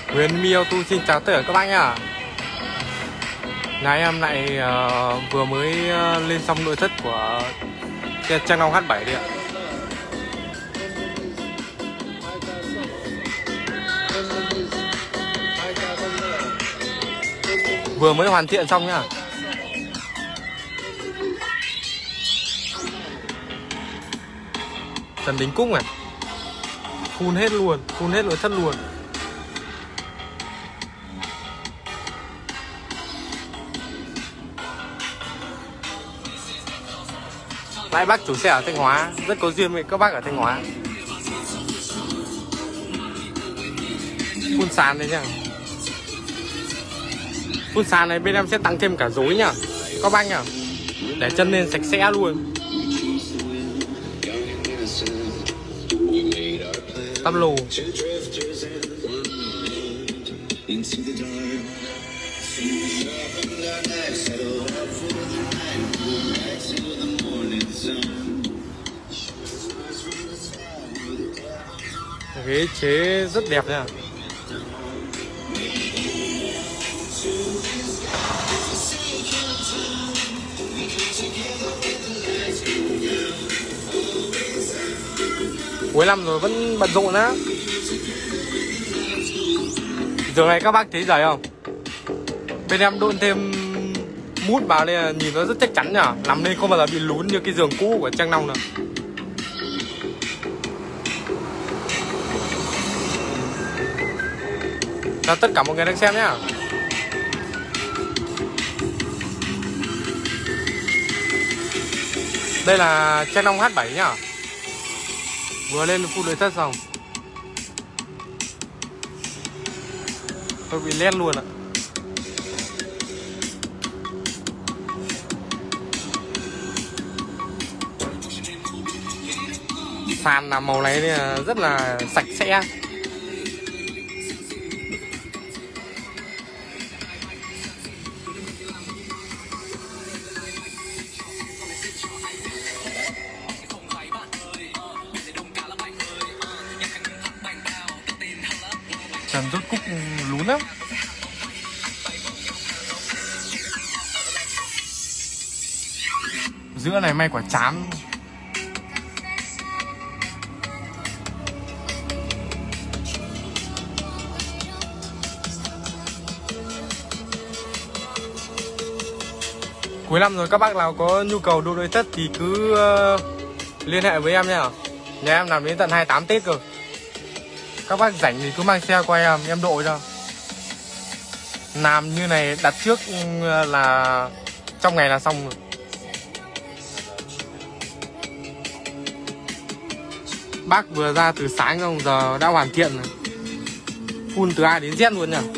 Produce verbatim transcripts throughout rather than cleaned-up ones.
Huyền My Auto xin chào tất cả các bác nhá. Ngày em lại uh, vừa mới uh, lên xong nội thất của xe Trang Long H bảy đi ạ. Vừa mới hoàn thiện xong nhá. Trần Đình Cúc này, phun hết luôn, phun hết nội thất luôn. Lại bác chủ xe ở Thanh Hóa, rất có duyên với các bác ở Thanh Hóa. Phun sàn đấy nhá. Phun sàn này bên em sẽ tặng thêm cả rối nhá các bác nhá, để chân lên sạch sẽ luôn. Tắp lồ. Ghế chế rất đẹp nha. Cuối năm rồi vẫn bận rộn á. Giờ này các bác thấy giày không? Bên em đôn thêm mút vào đây là nhìn nó rất chắc chắn nhá. Nằm đây không bao giờ bị lún như cái giường cũ của Trang Long nào. Chào tất cả mọi người đang xem nhá. Đây là Trang Long H bảy nhá. Vừa lên full nội thất xong. Tôi bị lét luôn ạ. Sàn là màu này rất là sạch sẽ. Trần rốt cúc lún lắm. Giữa này may quả chám. Cuối năm rồi, các bác nào có nhu cầu độ nội thất thì cứ uh, liên hệ với em nha. Nhà em làm đến tận hai mươi tám Tết cơ. Các bác rảnh thì cứ mang xe qua em, em độ cho. Làm như này đặt trước là trong ngày là xong rồi. Bác vừa ra từ sáng xong giờ đã hoàn thiện rồi. Phun từ A đến Z luôn nhỉ.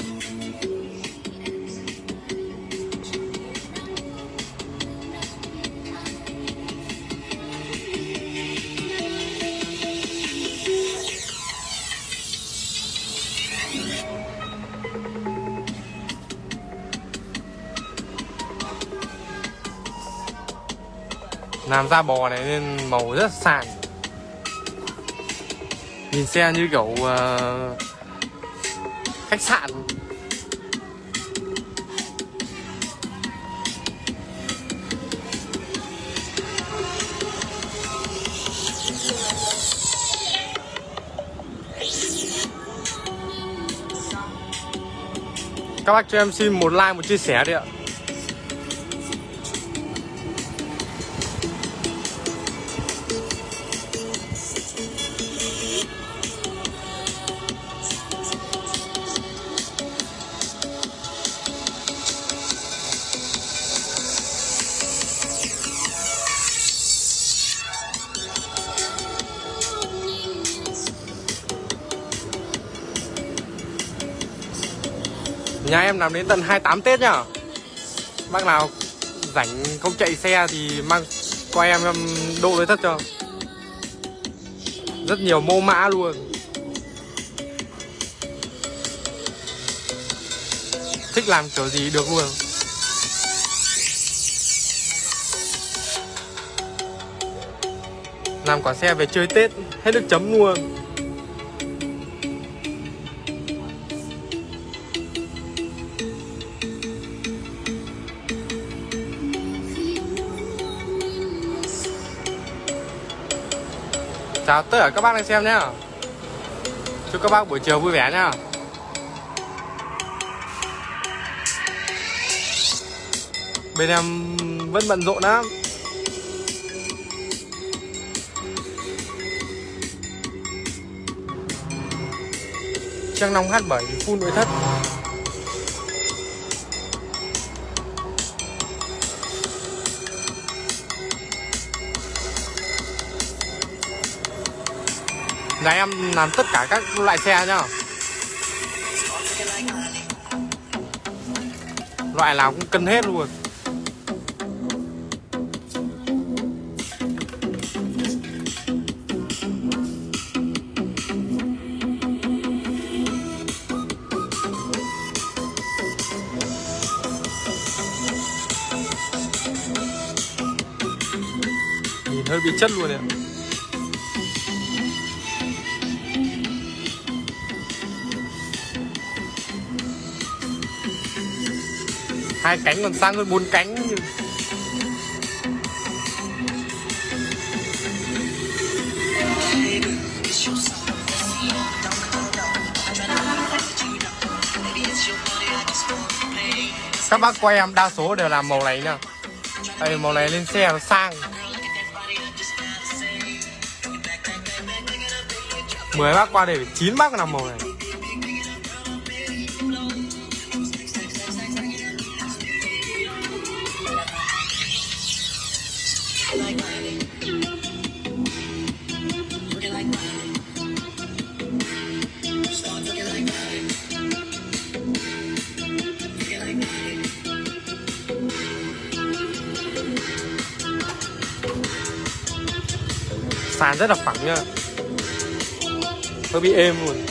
Làm da bò này nên màu rất sàn. Nhìn xe như kiểu uh, khách sạn. Các bác cho em xin một like, một chia sẻ đi ạ. Nhà em làm đến tận hai mươi tám Tết nhá. Bác nào rảnh không chạy xe thì mang qua em em độ nội thất cho. Rất nhiều mẫu mã luôn. Thích làm kiểu gì được luôn. Làm quả xe về chơi Tết hết nước chấm luôn. chào tất cả các bác đang xem nhá. Chúc các bác buổi chiều vui vẻ nhá. Bên em vẫn bận rộn lắm. Trang Long H bảy full nội thất. Nhà em làm tất cả các loại xe nhá. Loại nào cũng cân hết luôn. Nhìn hơi bị chất luôn đấy. Hai cánh còn sang hơn bốn cánh. Các bác quay em đa số đều làm màu này nha. Đây màu này lên xe nó sang. Mười bác qua đây chín bác làm màu này. Sàn rất là phẳng nha. Hơi bị êm luôn.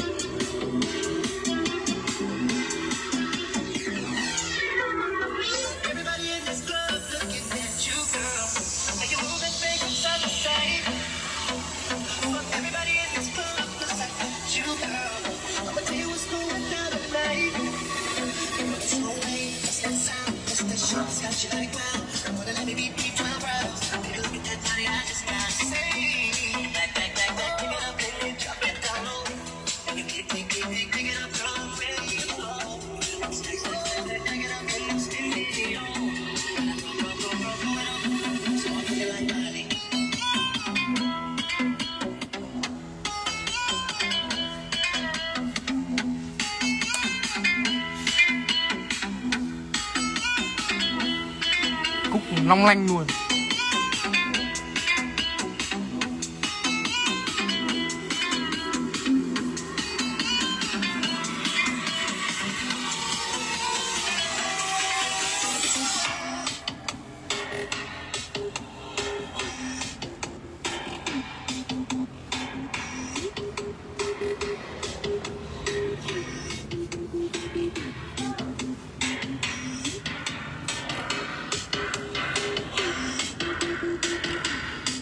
Cúc long lanh luôn.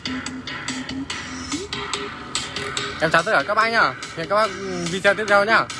Em chào tất cả các bác nhá. Hẹn các bác video tiếp theo nhá.